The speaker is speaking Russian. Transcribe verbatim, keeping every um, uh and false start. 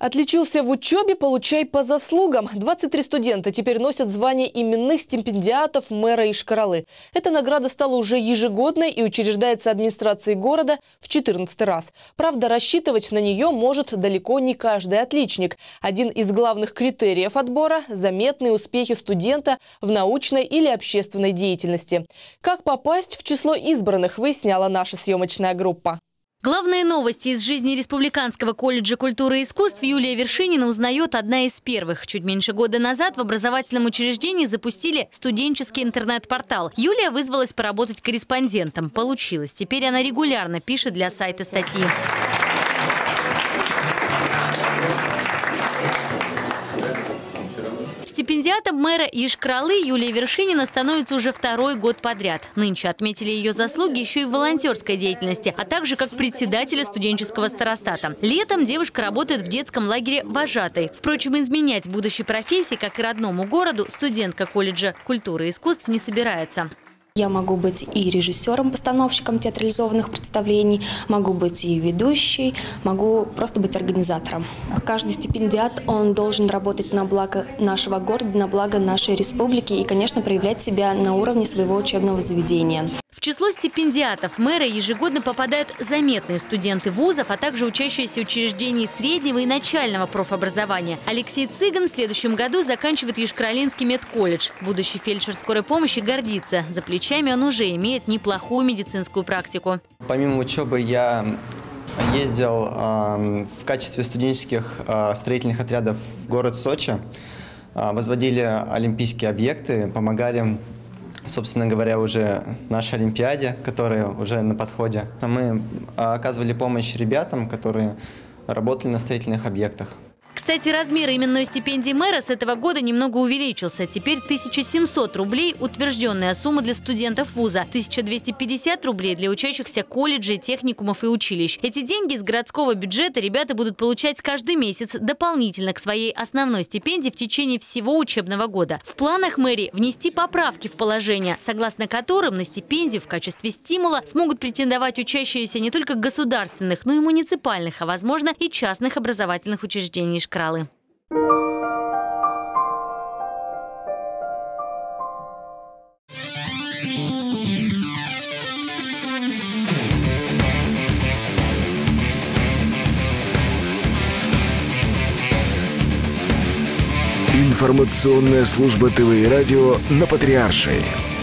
Отличился в учебе, получай по заслугам. двадцать три студента теперь носят звание именных стипендиатов мэра Йошкар-Олы. Эта награда стала уже ежегодной и учреждается администрацией города в четырнадцатый раз. Правда, рассчитывать на нее может далеко не каждый отличник. Один из главных критериев отбора – заметные успехи студента в научной или общественной деятельности. Как попасть в число избранных, выясняла наша съемочная группа. Главные новости из жизни Республиканского колледжа культуры и искусств Юлия Вершинина узнает одна из первых. Чуть меньше года назад в образовательном учреждении запустили студенческий интернет-портал. Юлия вызвалась поработать корреспондентом. Получилось. Теперь она регулярно пишет для сайта статьи. Стипендиатом мэра Йошкар-Олы Юлия Вершинина становится уже второй год подряд. Нынче отметили ее заслуги еще и в волонтерской деятельности, а также как председателя студенческого старостата. Летом девушка работает в детском лагере «Вожатой». Впрочем, изменять будущей профессии, как и родному городу, студентка колледжа культуры и искусств не собирается. Я могу быть и режиссером-постановщиком театрализованных представлений, могу быть и ведущей, могу просто быть организатором. Каждый стипендиат, он должен работать на благо нашего города, на благо нашей республики и, конечно, проявлять себя на уровне своего учебного заведения. В число стипендиатов мэра ежегодно попадают заметные студенты вузов, а также учащиеся учреждений среднего и начального профобразования. Алексей Цыган в следующем году заканчивает Йошкар-Олинский медколледж. Будущий фельдшер скорой помощи гордится. За плечами он уже имеет неплохую медицинскую практику. Помимо учебы я ездил э, в качестве студенческих э, строительных отрядов в город Сочи. Э, возводили олимпийские объекты, помогали, собственно говоря, уже нашей Олимпиаде, которая уже на подходе. Мы оказывали помощь ребятам, которые работали на строительных объектах. Кстати, размер именной стипендии мэра с этого года немного увеличился. Теперь тысяча семьсот рублей – утвержденная сумма для студентов вуза, тысяча двести пятьдесят рублей для учащихся колледжей, техникумов и училищ. Эти деньги из городского бюджета ребята будут получать каждый месяц дополнительно к своей основной стипендии в течение всего учебного года. В планах мэрии внести поправки в положение, согласно которым на стипендию в качестве стимула смогут претендовать учащиеся не только государственных, но и муниципальных, а возможно и частных образовательных учреждений Йошкар-Олы. Информационная служба ТВ и радио на Патриаршей.